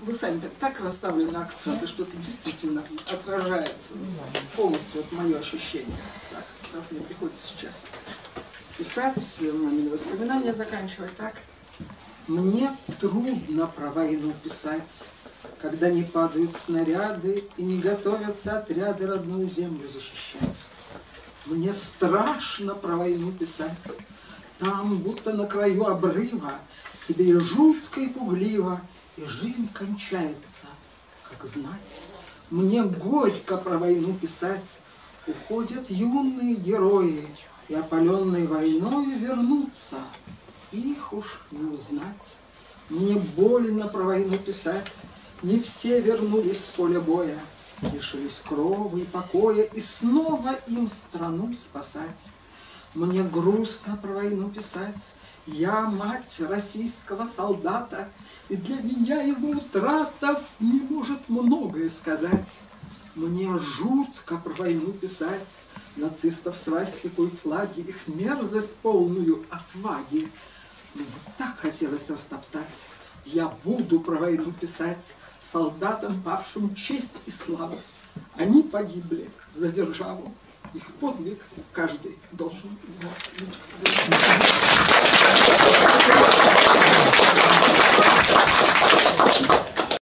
вы сами так расставлены акценты, что это действительно отражает полностью вот мое ощущение. Так, потому что мне приходится сейчас писать, мамины воспоминания заканчивать. Так, мне трудно про войну писать, когда не падают снаряды и не готовятся отряды родную землю защищать. Мне страшно про войну писать. Там, будто на краю обрыва, тебе и жутко, и пугливо, и жизнь кончается, как знать. Мне горько про войну писать. Уходят юные герои, и опаленные войною вернутся. Их уж не узнать. Мне больно про войну писать. Не все вернулись с поля боя, лишились крова и покоя, и снова им страну спасать. Мне грустно про войну писать. Я мать российского солдата, и для меня его утрата не может многое сказать. Мне жутко про войну писать. Нацистов свастику и флаги, их мерзость полную отваги. Мне так хотелось растоптать. Я буду про войну писать солдатам, павшим честь и славу. Они погибли за державу. Их подвиг каждый должен знать.